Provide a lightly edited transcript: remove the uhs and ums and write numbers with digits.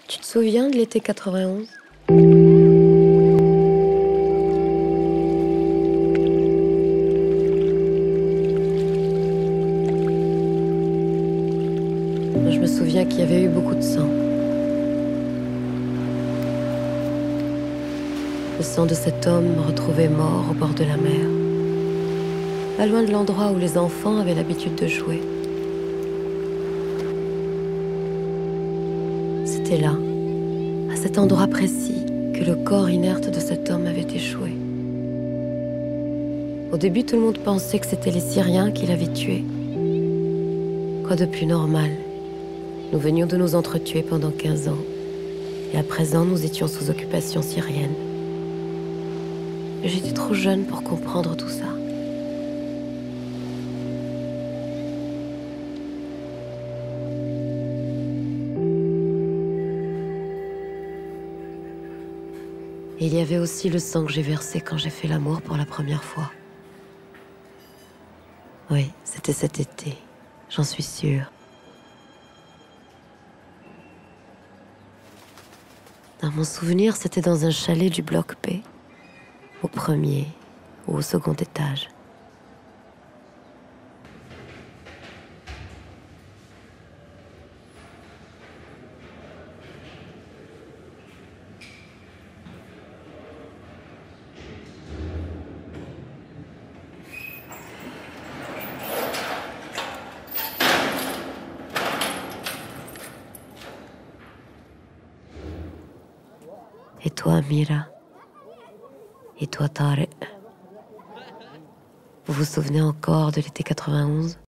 Tu te souviens de l'été 91? Moi, je me souviens qu'il y avait eu beaucoup de sang. Le sang de cet homme retrouvé mort au bord de la mer, pas loin de l'endroit où les enfants avaient l'habitude de jouer. C'était là, à cet endroit précis, que le corps inerte de cet homme avait échoué. Au début, tout le monde pensait que c'était les Syriens qui l'avaient tué. Quoi de plus normal? Nous venions de nous entretuer pendant 15 ans, et à présent, nous étions sous occupation syrienne. Mais j'étais trop jeune pour comprendre tout ça. Et il y avait aussi le sang que j'ai versé quand j'ai fait l'amour pour la première fois. Oui, c'était cet été, j'en suis sûre. Dans mon souvenir, c'était dans un chalet du bloc P, au premier ou au second étage. Et toi, Mira? Et toi, Tarek? Vous vous souvenez encore de l'été 91?